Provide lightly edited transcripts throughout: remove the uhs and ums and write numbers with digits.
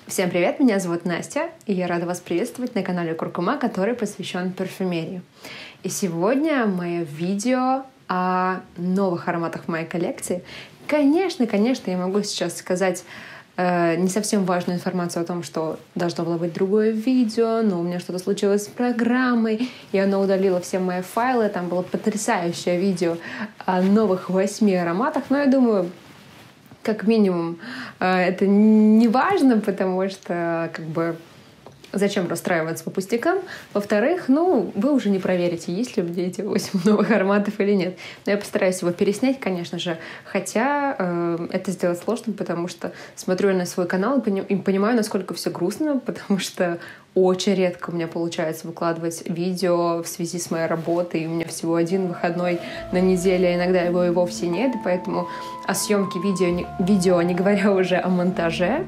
Всем привет, меня зовут Настя, и я рада вас приветствовать на канале Куркума, который посвящен парфюмерии. И сегодня мое видео о новых ароматах в моей коллекции. Конечно, я могу сейчас сказать не совсем важную информацию о том, что должно было быть другое видео, но у меня что-то случилось с программой, и она удалила все мои файлы. Там было потрясающее видео о новых 8 ароматах, но я думаю, как минимум, это не важно, потому что зачем расстраиваться по пустякам. Во-вторых, вы уже не проверите, есть ли у меня эти 8 новых ароматов или нет. Но я постараюсь его переснять, конечно же. Хотя это сделать сложно, потому что смотрю я на свой канал и понимаю, насколько все грустно, потому что очень редко у меня получается выкладывать видео в связи с моей работой. И у меня всего один выходной на неделю, а иногда его и вовсе нет. И поэтому о съемке видео, не говоря уже о монтаже,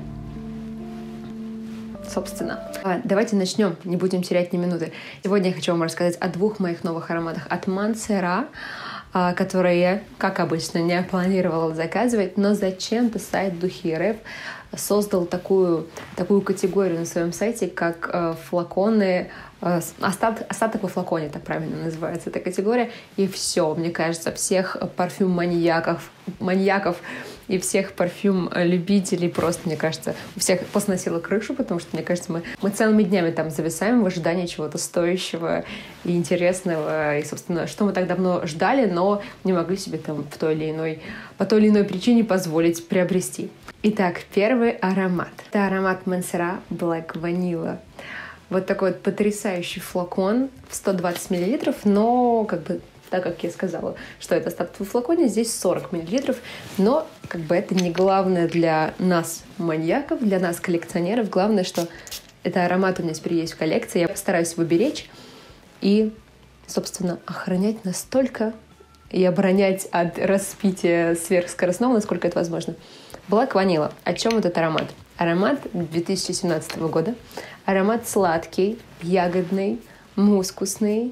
собственно. Давайте начнем, не будем терять ни минуты. Сегодня я хочу вам рассказать о 2 моих новых ароматах от Montserrat, которые я, как обычно, не планировала заказывать, но зачем-то сайт Духи РФ создал такую категорию на своем сайте, как флаконы, остаток во флаконе, так правильно называется эта категория. И все, мне кажется, всех парфюм-маньяков и всех парфюм-любителей просто, мне кажется, у всех посносило крышу, потому что, мне кажется, мы целыми днями там зависаем в ожидании чего-то стоящего и интересного. И, собственно, что мы так давно ждали, но не могли себе там по той или иной причине позволить приобрести. Итак, первый аромат. Это аромат Montserrat Black Vanilla. Вот такой вот потрясающий флакон в 120 мл, но так как я сказала, что это остаток в флаконе, здесь 40 мл, но это не главное для нас, маньяков, для нас, коллекционеров. Главное, что это аромат у меня теперь есть в коллекции. Я постараюсь его беречь и, собственно, охранять настолько и оборонять от распития сверхскоростного, насколько это возможно. Black Vanilla. О чем этот аромат? Аромат 2017 года. Аромат сладкий, ягодный, мускусный.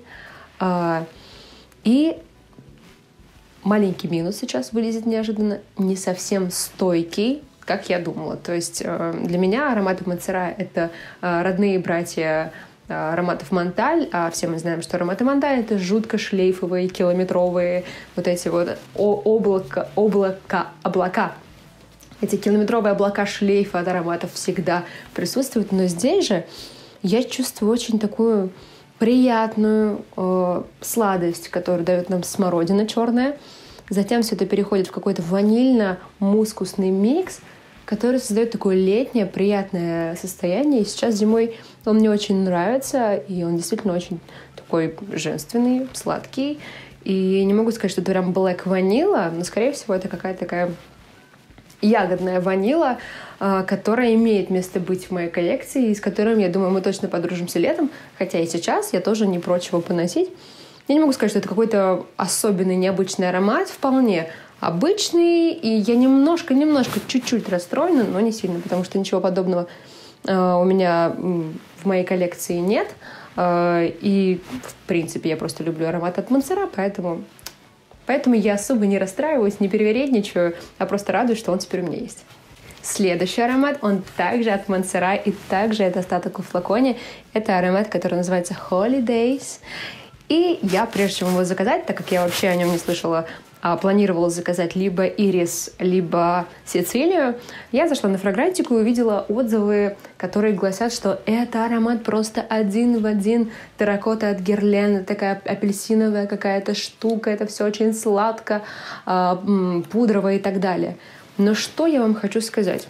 И маленький минус сейчас вылезет неожиданно. Не совсем стойкий, как я думала. То есть для меня ароматы Montserrat — это родные братья ароматов Монталь, а все мы знаем, что ароматы Монталь — это жутко шлейфовые, километровые вот эти вот облака. Эти километровые облака шлейфа от ароматов всегда присутствуют, но здесь же я чувствую очень такую приятную сладость, которую дает нам смородина черная. Затем все это переходит в какой-то ванильно-мускусный микс, который создает такое летнее приятное состояние. И сейчас зимой он мне очень нравится, и он действительно очень такой женственный, сладкий. И не могу сказать, что это прям Black Vanilla, но, скорее всего, это какая-то такая ягодная ванила, которая имеет место быть в моей коллекции, и с которым, я думаю, мы точно подружимся летом, хотя и сейчас я тоже не прочь его поносить. Я не могу сказать, что это какой-то особенный, необычный аромат, вполне обычный, и я немножко, чуть-чуть расстроена, но не сильно, потому что ничего подобного у меня в моей коллекции нет, и, в принципе, я просто люблю аромат от Montserrat, Поэтому я особо не расстраиваюсь, не перевередничаю, а просто радуюсь, что он теперь у меня есть. Следующий аромат, он также от Montserrat, и также это остаток в флаконе. Это аромат, который называется Holidays. И я, прежде чем его заказать, так как я вообще о нем не слышала, а планировала заказать либо Ирис, либо Сицилию, я зашла на Фрагрантику и увидела отзывы, которые гласят, что это аромат просто один в один терракота от Guerlain, такая апельсиновая какая-то штука, это все очень сладко, пудрово и так далее. Но что я вам хочу сказать?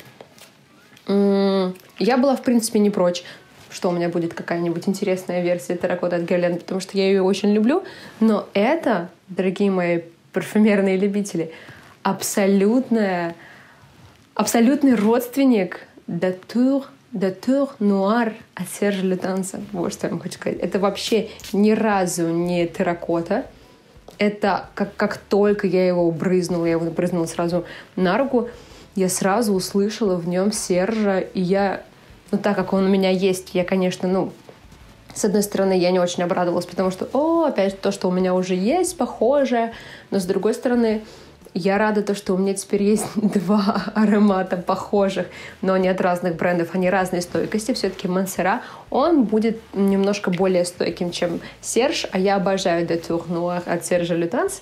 Я была, в принципе, не прочь, что у меня будет какая-нибудь интересная версия терракота от Guerlain, потому что я ее очень люблю, но это, дорогие мои парфюмерные любители, абсолютный родственник Dature Noir от Сержа Лютанса. Вот что я вам хочу сказать. Это вообще ни разу не терракота. Это как только я его брызнула сразу на руку, я сразу услышала в нем Сержа, и я, так как он у меня есть, я, конечно, с одной стороны, я не очень обрадовалась, потому что, опять то, что у меня уже есть, похожее. Но с другой стороны, Я рада, что у меня теперь есть два аромата похожих, но они от разных брендов, они разной стойкости. Все-таки Montserrat, он будет немножко более стойким, чем Serge, а я обожаю De Tour Noir от Serge Lutens.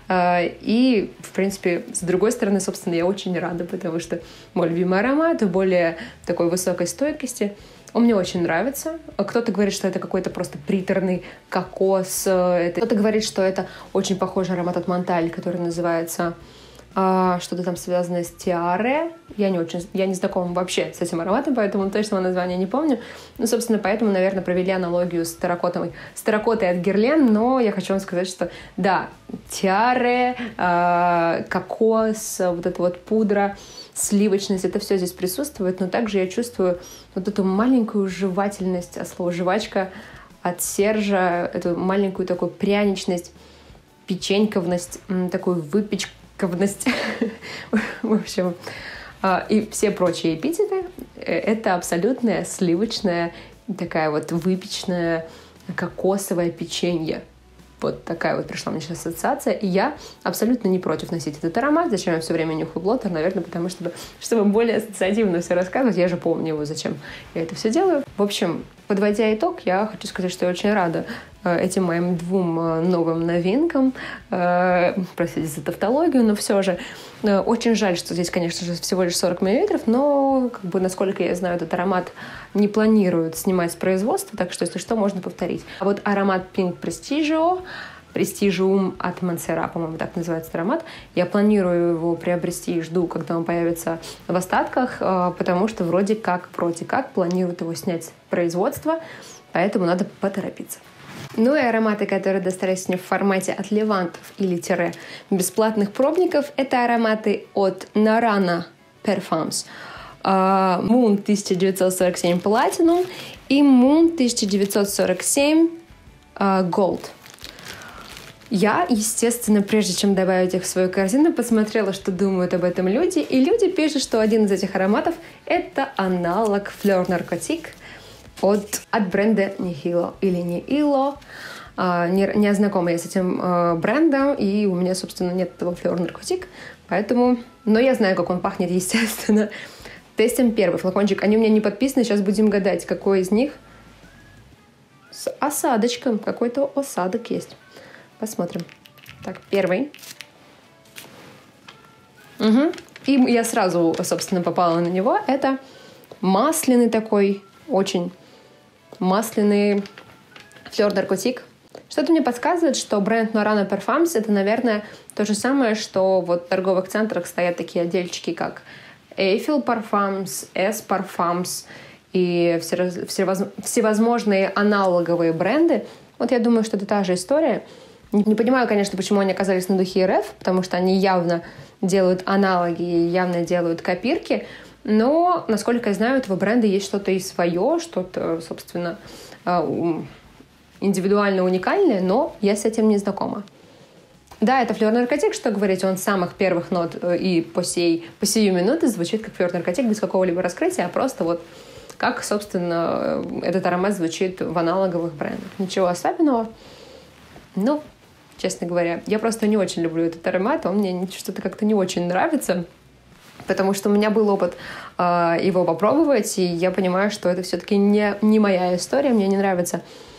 И, в принципе, с другой стороны, собственно, я очень рада, потому что мой любимый аромат в более такой высокой стойкости. Он мне очень нравится. Кто-то говорит, что это какой-то просто приторный кокос. Кто-то говорит, что это очень похожий аромат от Монталь, который называется что-то там связанное с Тиаре. Я не знакома вообще с этим ароматом, поэтому точного названия не помню. Ну, собственно, поэтому, наверное, провели аналогию с терракотой от Герлен, но я хочу вам сказать, что да, Тиаре, кокос, вот эта вот пудра, сливочность, это все здесь присутствует, но также я чувствую вот эту маленькую жевательность, а слово «жвачка» от Сержа, эту маленькую такую пряничность, печеньковность, такую выпечковность. В общем, и все прочие эпитеты — это абсолютная сливочная, такая вот выпечная кокосовое печенье. Вот такая вот пришла мне сейчас ассоциация. И я абсолютно не против носить этот аромат. Зачем я все время нюхаю Блоттер? Наверное, потому что, чтобы более ассоциативно все рассказывать, я же помню его, зачем я это все делаю. В общем, подводя итог, я хочу сказать, что я очень рада этим моим двум новым новинкам. Простите за тавтологию, но все же очень жаль, что здесь, конечно же, всего лишь 40 мл, но, насколько я знаю, этот аромат не планируют снимать с производства, так что, если что, можно повторить. А вот аромат Pink Prestigium от Montserrat, по-моему, так называется этот аромат. Я планирую его приобрести и жду, когда он появится в остатках, потому что вроде как планируют его снять с производства, поэтому надо поторопиться. Ну и ароматы, которые достались мне в формате от левантов или бесплатных пробников, это ароматы от Narana Parfums. Moon 1947 Platinum и Moon 1947 Gold. Я, естественно, прежде чем добавить их в свою корзину, посмотрела, что думают об этом люди. И люди пишут, что один из этих ароматов — это аналог Fleur Narcotique от бренда Nihilo или Nihilo. Не знакома я с этим брендом, и у меня, собственно, нет этого Fleur Narcotique, поэтому... Но я знаю, как он пахнет, естественно. Тестим первый флакончик. Они у меня не подписаны, сейчас будем гадать, какой из них с осадочком. Какой-то осадок есть. Посмотрим. Так, первый. И я сразу, собственно, попала на него. Это масляный такой, очень масляный Fleur Narcotique. Что-то мне подсказывает, что бренд Narana Parfums — это, наверное, то же самое, что вот в торговых центрах стоят такие отдельчики, как Eiffel Parfums, S Parfums и всевозможные аналоговые бренды. Вот я думаю, что это та же история. Не понимаю, конечно, почему они оказались на духе РФ, потому что они явно делают аналоги, явно делают копирки. Но, насколько я знаю, у этого бренда есть что-то и свое, что-то, собственно, индивидуально уникальное, но я с этим не знакома. Да, это Fleur Narcotique, что говорить, он с самых первых нот и по сию минуту звучит как Fleur Narcotique без какого-либо раскрытия, а просто вот как, собственно, этот аромат звучит в аналоговых брендах. Ничего особенного. Ну, честно говоря, я просто не очень люблю этот аромат, он мне что-то как-то не очень нравится, потому что у меня был опыт его попробовать, и я понимаю, что это все-таки не моя история, мне не нравится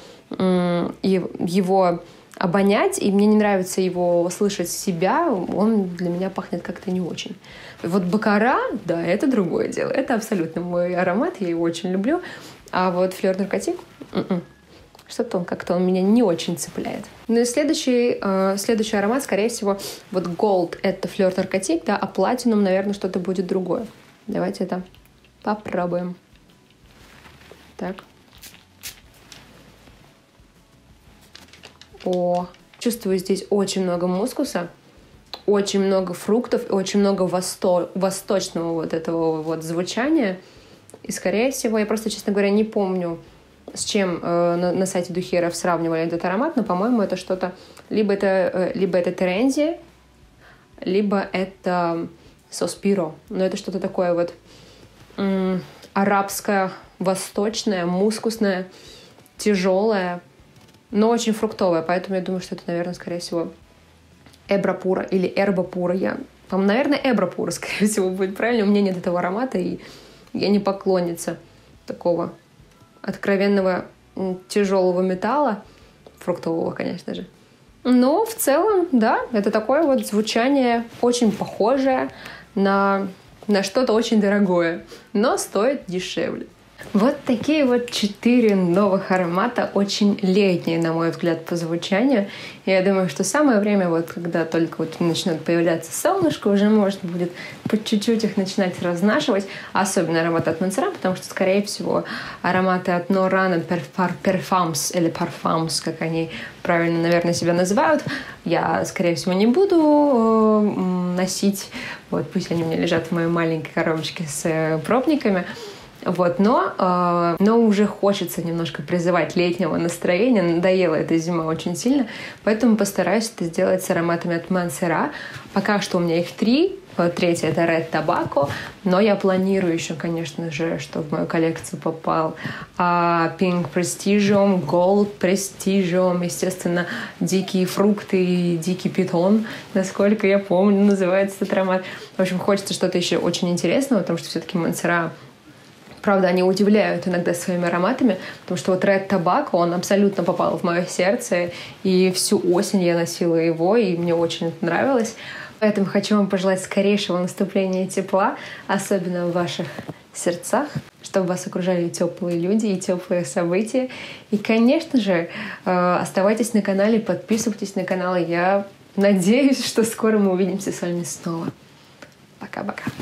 его обонять, и мне не нравится его слышать себя, он для меня пахнет как-то не очень. Вот Баккара, да, это другое дело, это абсолютно мой аромат, я его очень люблю, а вот Fleur Narcotique что-то он меня не очень цепляет. Ну и следующий аромат, скорее всего, вот Gold — это Fleur Narcotique, да, а Platinum, наверное, что-то будет другое. Давайте это попробуем. Так. Чувствую здесь очень много мускуса, очень много фруктов и очень много восточного вот этого вот звучания. И, скорее всего, я просто, честно говоря, не помню, с чем на сайте Духеров сравнивали этот аромат, но, по-моему, это что-то... Либо это Терензи, либо это Соспиро. Но это что-то такое вот арабское, восточное, мускусное, тяжелое, но очень фруктовое. Поэтому я думаю, что это, наверное, скорее всего, Эбра Пура или Эрба Пура. Наверное, Эбра Пура, скорее всего, будет правильно. У меня нет этого аромата, и я не поклонница такого откровенного тяжелого металла, фруктового, конечно же. Но в целом, да, это такое вот звучание очень похожее на что-то очень дорогое, но стоит дешевле. Вот такие вот 4 новых аромата, очень летние, на мой взгляд, по звучанию. И я думаю, что самое время, вот когда только вот начнет появляться солнышко, уже можно будет по чуть-чуть их начинать разнашивать, особенно ароматы от Montserrat, потому что, скорее всего, ароматы от Norana Parfums или Parfums, как они правильно, наверное, себя называют, я, скорее всего, не буду носить. Вот пусть они у меня лежат в моей маленькой коробочке с пробниками. Вот, но уже хочется немножко призывать летнего настроения. Надоела эта зима очень сильно, поэтому постараюсь это сделать с ароматами от Montserrat. Пока что у меня их 3. Третий — это Red Tobacco, но я планирую еще, конечно же, что в мою коллекцию попал Pink Prestigium, Gold Prestigium, естественно, дикие фрукты и дикий питон, насколько я помню, называется этот аромат. В общем, хочется что-то еще очень интересного, потому что все-таки Montserrat, правда, они удивляют иногда своими ароматами, потому что вот Red Tobacco, он абсолютно попал в мое сердце, и всю осень я носила его, и мне очень это нравилось. Поэтому хочу вам пожелать скорейшего наступления тепла, особенно в ваших сердцах, чтобы вас окружали теплые люди и теплые события. И, конечно же, оставайтесь на канале, подписывайтесь на канал. Я надеюсь, что скоро мы увидимся с вами снова. Пока-пока.